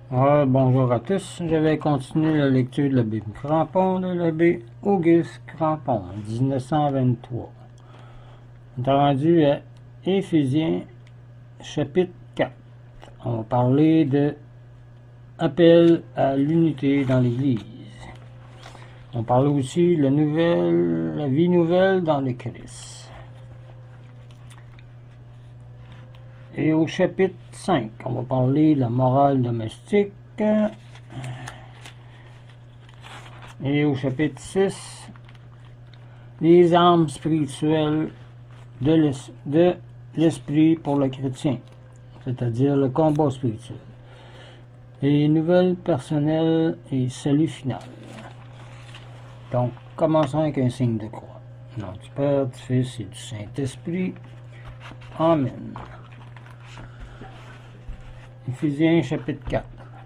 Bonjour à tous, je vais continuer la lecture de l'abbé Crampon de l'abbé Auguste Crampon, 1923. On est rendu à Éphésiens chapitre 4. On va parler de appel à l'unité dans l'Église. On parle aussi de la vie nouvelle dans le Christ. Et au chapitre 5, on va parler de la morale domestique. Et au chapitre 6, les armes spirituelles de l'esprit pour le chrétien, c'est-à-dire le combat spirituel. Et nouvelles personnelles et salut final. Donc, commençons avec un signe de croix. Au nom du Père, du Fils et du Saint-Esprit. Amen. Éphésiens chapitre 4.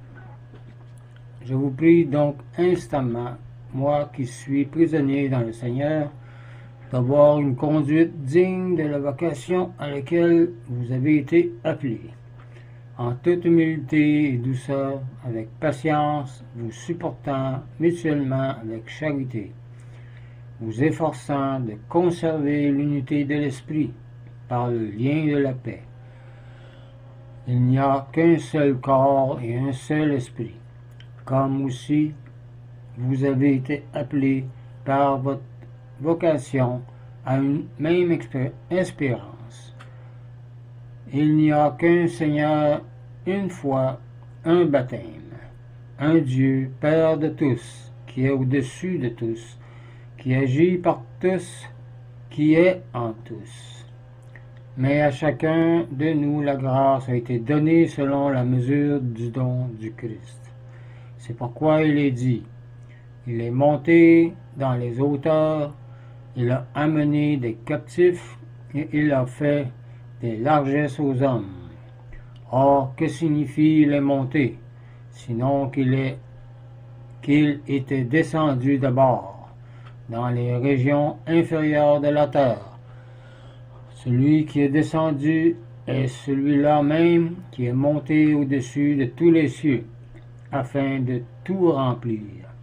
Je vous prie donc instamment, moi qui suis prisonnier dans le Seigneur, d'avoir une conduite digne de la vocation à laquelle vous avez été appelés, en toute humilité et douceur, avec patience, vous supportant mutuellement avec charité, vous efforçant de conserver l'unité de l'esprit par le lien de la paix. Il n'y a qu'un seul corps et un seul esprit, comme aussi vous avez été appelés par votre vocation à une même espérance. Il n'y a qu'un Seigneur, une foi, un baptême, un Dieu, Père de tous, qui est au-dessus de tous, qui agit par tous, qui est en tous. Mais à chacun de nous, la grâce a été donnée selon la mesure du don du Christ. C'est pourquoi il est dit, il est monté dans les hauteurs, il a amené des captifs et il a fait des largesses aux hommes. Or, que signifie il est monté, sinon qu'il était descendu d'abord dans les régions inférieures de la terre. Celui qui est descendu est celui-là même qui est monté au-dessus de tous les cieux, afin de tout remplir.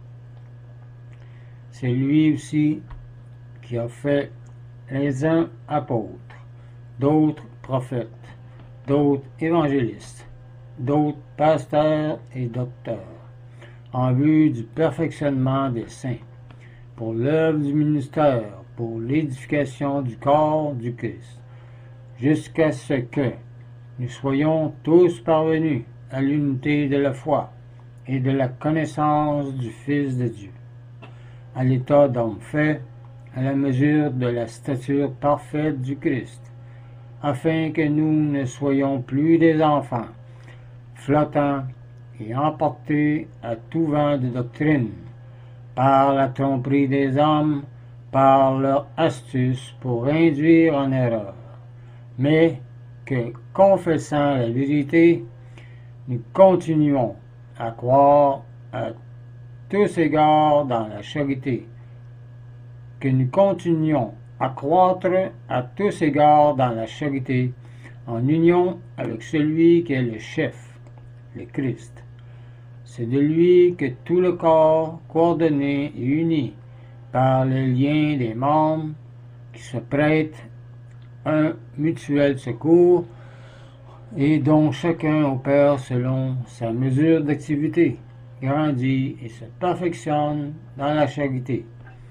C'est lui aussi qui a fait les uns apôtres, d'autres prophètes, d'autres évangélistes, d'autres pasteurs et docteurs, en vue du perfectionnement des saints, pour l'œuvre du ministère, pour l'édification du corps du Christ, jusqu'à ce que nous soyons tous parvenus à l'unité de la foi et de la connaissance du Fils de Dieu, à l'état d'homme fait, à la mesure de la stature parfaite du Christ, afin que nous ne soyons plus des enfants, flottants et emportés à tout vent de doctrine, par la tromperie des hommes, par leur astuce pour induire en erreur, mais que, confessant la vérité, nous continuons à croire à tous égards dans la charité, que nous continuons à croître à tous égards dans la charité, en union avec celui qui est le chef, le Christ. C'est de lui que tout le corps, coordonné et uni par les liens des membres, qui se prêtent un mutuel secours et dont chacun opère selon sa mesure d'activité, grandit et se perfectionne dans la charité.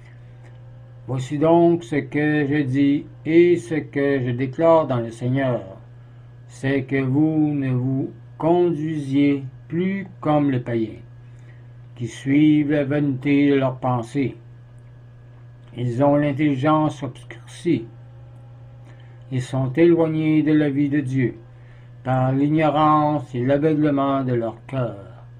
Voici donc ce que je dis et ce que je déclare dans le Seigneur, c'est que vous ne vous conduisiez plus comme les païens, qui suivent la vanité de leurs pensées. Ils ont l'intelligence obscurcie. Ils sont éloignés de la vie de Dieu par l'ignorance et l'aveuglement de leur cœur.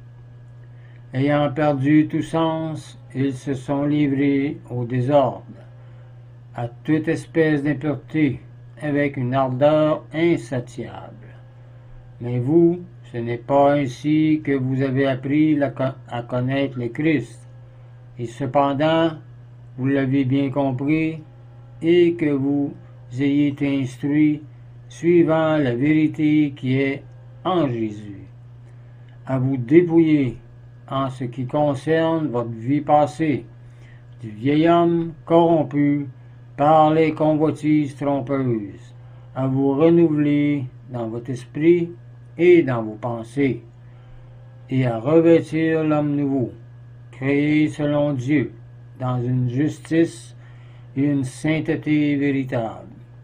Ayant perdu tout sens, ils se sont livrés au désordre, à toute espèce d'impureté, avec une ardeur insatiable. Mais vous, ce n'est pas ainsi que vous avez appris à connaître le Christ, et cependant, vous l'avez bien compris, et que vous ayez été instruits suivant la vérité qui est en Jésus. à vous dépouiller en ce qui concerne votre vie passée, du vieil homme corrompu par les convoitises trompeuses, à vous renouveler dans votre esprit et dans vos pensées, et à revêtir l'homme nouveau, créé selon Dieu, dans une justice et une sainteté véritable.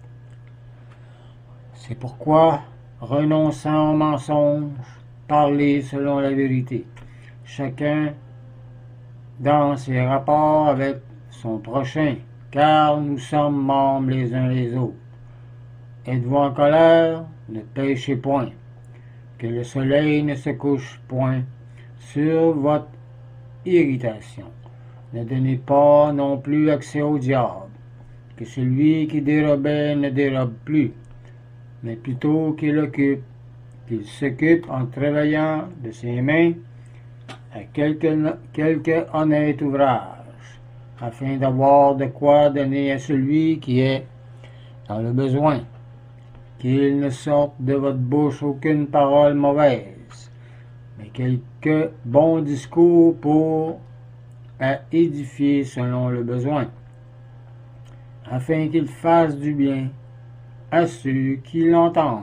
C'est pourquoi, renonçant au mensonge, parlez selon la vérité, chacun dans ses rapports avec son prochain, car nous sommes membres les uns les autres. Êtes-vous en colère? Ne péchez point. Que le soleil ne se couche point sur votre irritation. Ne donnez pas non plus accès au diable. Que celui qui dérobait ne dérobe plus, mais plutôt qu'il s'occupe en travaillant de ses mains à quelque honnête ouvrage, afin d'avoir de quoi donner à celui qui est dans le besoin. Qu'il ne sorte de votre bouche aucune parole mauvaise, mais quelques bons discours pour édifier selon le besoin, afin qu'il fasse du bien à ceux qui l'entendent.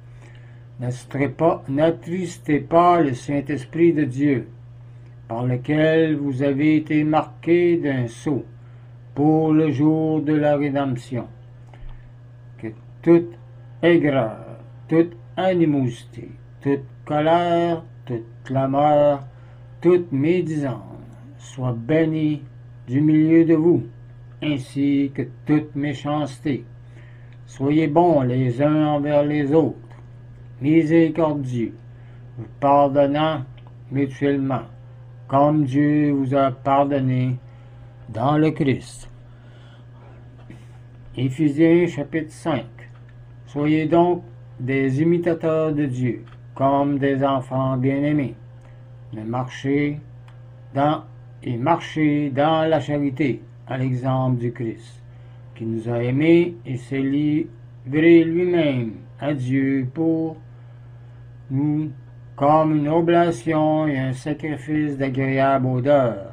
N'attristez pas le Saint-Esprit de Dieu, par lequel vous avez été marqués d'un sceau pour le jour de la rédemption. Que toute aigreur, toute animosité, toute colère, toute clameur, toute médisance soit bannie du milieu de vous, ainsi que toute méchanceté. Soyez bons les uns envers les autres, miséricordieux, vous pardonnant mutuellement, comme Dieu vous a pardonné dans le Christ. Éphésiens chapitre 5. Soyez donc des imitateurs de Dieu, comme des enfants bien-aimés, mais marchez dans la charité, à l'exemple du Christ, qui nous a aimés et s'est livré lui-même à Dieu pour nous, comme une oblation et un sacrifice d'agréable odeur.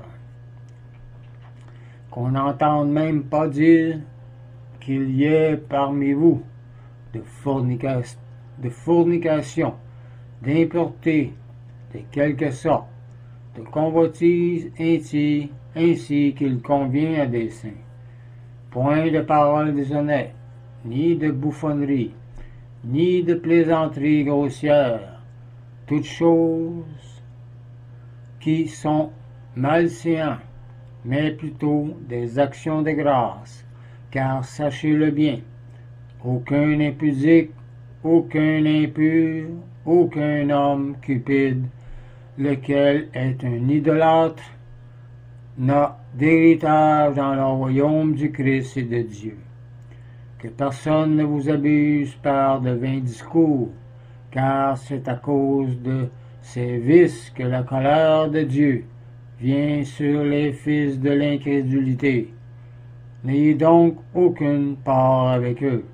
Qu'on n'entende même pas dire qu'il y ait parmi vous de fornication, d'impureté, de quelque sorte, de convoitise ainsi qu'il convient à des saints. Point de paroles déshonnêtes, ni de bouffonnerie, ni de plaisanteries grossières, toutes choses qui sont malséantes, mais plutôt des actions de grâce, car sachez-le bien, aucun impudique, aucun impur, aucun homme cupide, lequel est un idolâtre, n'a d'héritage dans le royaume du Christ et de Dieu. Que personne ne vous abuse par de vains discours, car c'est à cause de ces vices que la colère de Dieu vient sur les fils de l'incrédulité. N'ayez donc aucune part avec eux.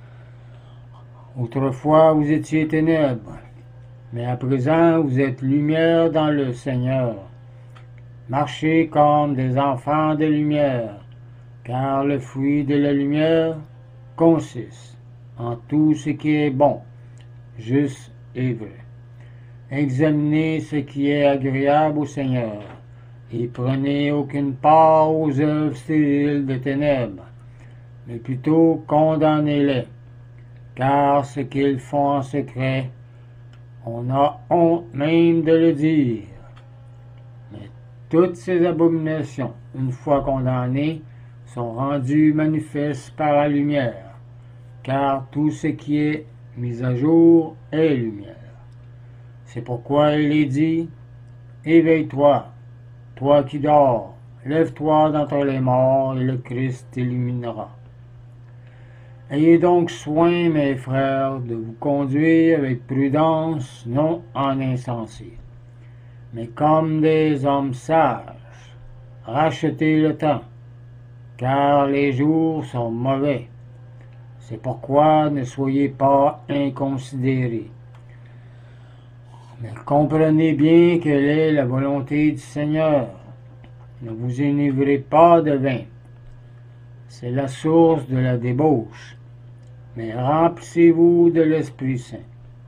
Autrefois vous étiez ténèbres, mais à présent vous êtes lumière dans le Seigneur. Marchez comme des enfants de lumière, car le fruit de la lumière consiste en tout ce qui est bon, juste et vrai. Examinez ce qui est agréable au Seigneur, et prenez aucune part aux œuvres stériles des ténèbres, mais plutôt condamnez-les, car ce qu'ils font en secret, on a honte même de le dire. Mais toutes ces abominations, une fois condamnées, sont rendues manifestes par la lumière, car tout ce qui est mis à jour est lumière. C'est pourquoi il est dit, éveille-toi, toi qui dors, lève-toi d'entre les morts, et le Christ t'illuminera. Ayez donc soin, mes frères, de vous conduire avec prudence, non en insensés, mais comme des hommes sages. Rachetez le temps, car les jours sont mauvais. C'est pourquoi ne soyez pas inconsidérés, Mais comprenez bien quelle est la volonté du Seigneur. Ne vous enivrez pas de vin. C'est la source de la débauche. Mais remplissez-vous de l'Esprit Saint.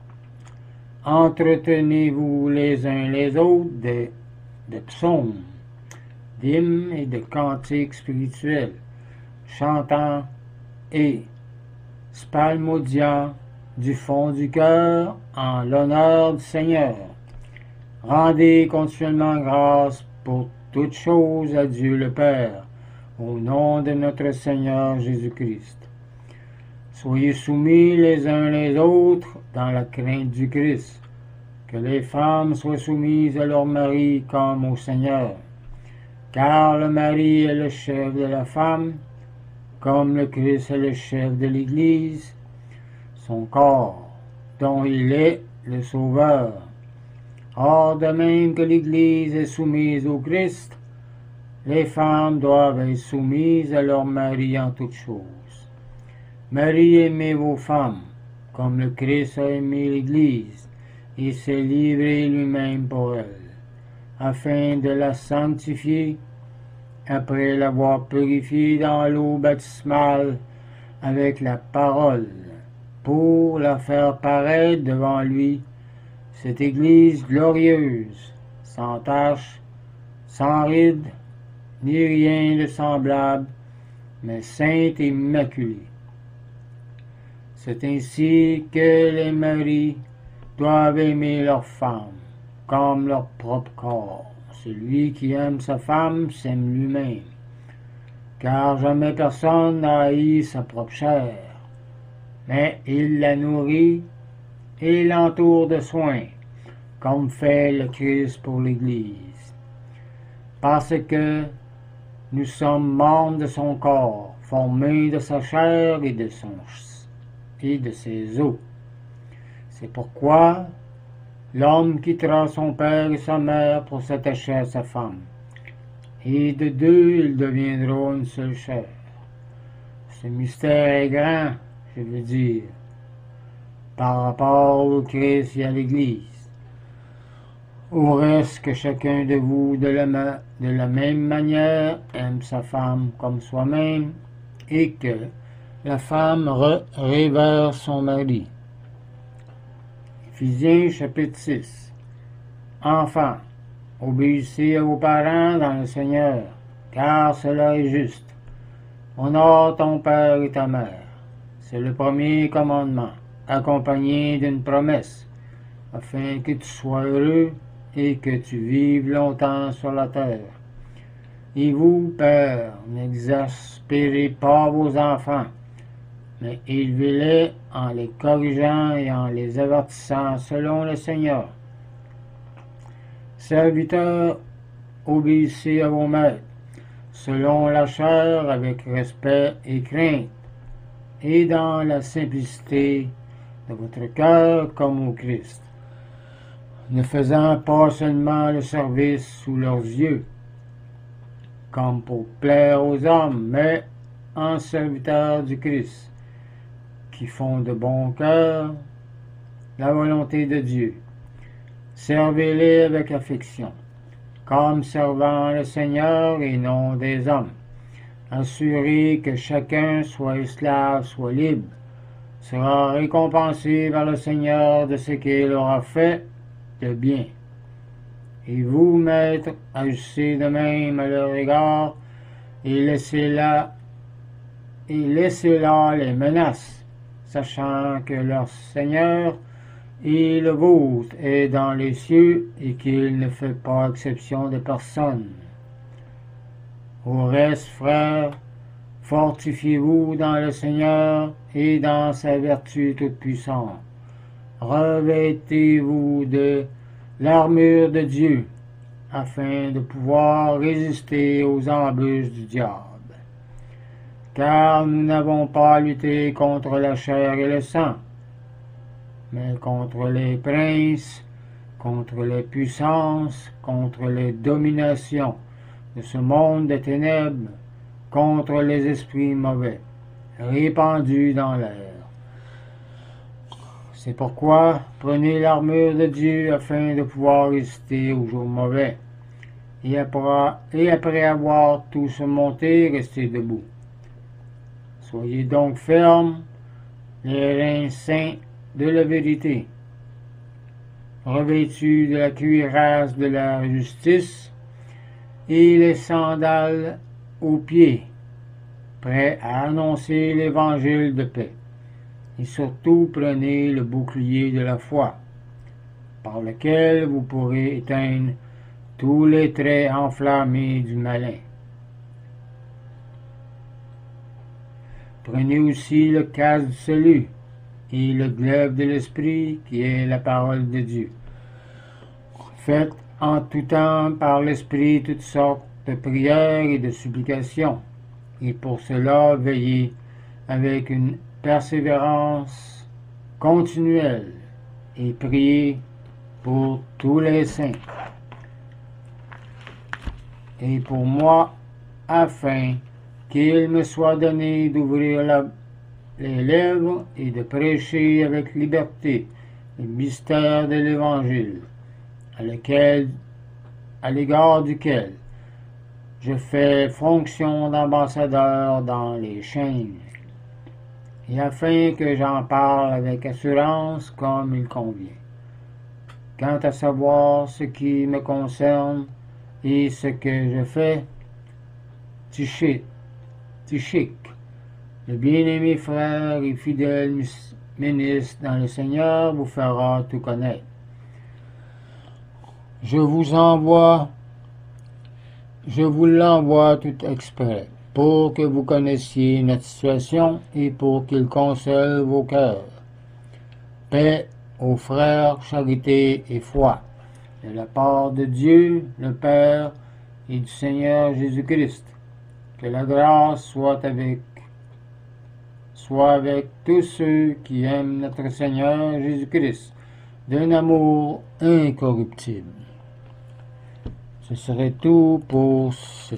Entretenez-vous les uns les autres de psaumes, d'hymnes et de cantiques spirituels, chantant et spalmodiant du fond du cœur en l'honneur du Seigneur. Rendez continuellement grâce pour toutes choses à Dieu le Père, au nom de notre Seigneur Jésus-Christ. Soyez soumis les uns les autres dans la crainte du Christ. Que les femmes soient soumises à leur mari comme au Seigneur. Car le mari est le chef de la femme, comme le Christ est le chef de l'Église, son corps, dont il est le Sauveur. Or, de même que l'Église est soumise au Christ, les femmes doivent être soumises à leur mari en toutes choses. Marie, aimez vos femmes, comme le Christ a aimé l'Église, et s'est livré lui-même pour elle, afin de la sanctifier, après l'avoir purifiée dans l'eau baptismale avec la parole, pour la faire paraître devant lui, cette Église glorieuse, sans tache, sans ride, ni rien de semblable, mais sainte et immaculée. C'est ainsi que les maris doivent aimer leurs femmes, comme leur propre corps. Celui qui aime sa femme s'aime lui-même, car jamais personne n'a haï sa propre chair, mais il la nourrit et l'entoure de soins, comme fait le Christ pour l'Église. Parce que nous sommes membres de son corps, formés de sa chair et de ses os. C'est pourquoi l'homme quittera son père et sa mère pour s'attacher à sa femme, et de deux ils deviendront une seule chair. Ce mystère est grand, je veux dire, par rapport au Christ et à l'Église. Au reste que chacun de vous, de la même manière, aime sa femme comme soi-même, et que la femme révère son mari. Éphésiens chapitre 6. Enfants, obéissez à vos parents dans le Seigneur, car cela est juste. Honore ton père et ta mère. C'est le premier commandement, accompagné d'une promesse, afin que tu sois heureux et que tu vives longtemps sur la terre. Et vous, pères, n'exaspérez pas vos enfants, mais élevez-les en les corrigeant et en les avertissant selon le Seigneur. Serviteurs, obéissez à vos maîtres, selon la chair, avec respect et crainte, et dans la simplicité de votre cœur comme au Christ, ne faisant pas seulement le service sous leurs yeux, comme pour plaire aux hommes, mais en serviteurs du Christ, qui font de bon cœur la volonté de Dieu. Servez-les avec affection, comme servant le Seigneur et non des hommes. Assurez que chacun, soit esclave, soit libre, sera récompensé par le Seigneur de ce qu'il aura fait de bien. Et vous, maîtres, agissez de même à leur égard, et laissez-là les menaces, sachant que leur Seigneur et le vôtre est dans les cieux, et qu'il ne fait pas exception de personne. Au reste, frères, fortifiez-vous dans le Seigneur et dans sa vertu toute puissante. Revêtez-vous de l'armure de Dieu, afin de pouvoir résister aux embûches du diable. Car nous n'avons pas à lutter contre la chair et le sang, mais contre les princes, contre les puissances, contre les dominations de ce monde des ténèbres, contre les esprits mauvais, répandus dans l'air. C'est pourquoi prenez l'armure de Dieu afin de pouvoir résister aux jours mauvais. Et après avoir tout surmonté, restez debout. Soyez donc fermes, les reins saints de la vérité, revêtus de la cuirasse de la justice et les sandales aux pieds, prêts à annoncer l'évangile de paix. Et surtout, prenez le bouclier de la foi, par lequel vous pourrez éteindre tous les traits enflammés du malin. Prenez aussi le casque du salut et le glaive de l'esprit qui est la parole de Dieu. Faites en tout temps par l'esprit toutes sortes de prières et de supplications, et pour cela veillez avec une persévérance continuelle et priez pour tous les saints et pour moi, afin qu'il me soit donné d'ouvrir les lèvres et de prêcher avec liberté le mystère de l'Évangile, à l'égard duquel je fais fonction d'ambassadeur dans les chaînes, et afin que j'en parle avec assurance comme il convient. Quant à savoir ce qui me concerne et ce que je fais, Tychik, le bien-aimé frère et fidèle ministre dans le Seigneur, vous fera tout connaître. Je vous l'envoie tout exprès, pour que vous connaissiez notre situation et pour qu'il console vos cœurs. Paix aux frères, charité et foi, de la part de Dieu, le Père, et du Seigneur Jésus-Christ. Que la grâce soit avec tous ceux qui aiment notre Seigneur Jésus-Christ, d'un amour incorruptible. Ce serait tout pour cette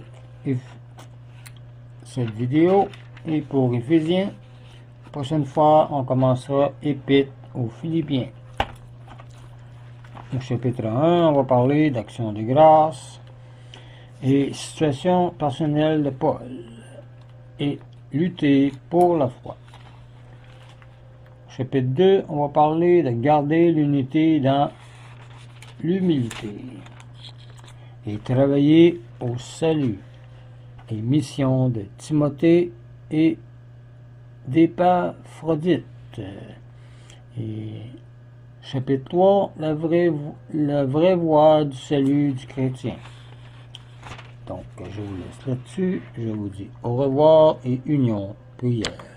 vidéo et pour Éphésiens. La prochaine fois, on commencera Épître aux Philippiens. Au chapitre 1, on va parler d'action de grâce et situation personnelle de Paul et lutter pour la foi. Au chapitre 2, on va parler de garder l'unité dans l'humilité et travailler au salut et mission de Timothée et d'Épaphrodite. Et chapitre 3, la vraie voie du salut du chrétien. Donc, je vous laisse là-dessus. Je vous dis au revoir et union, prière.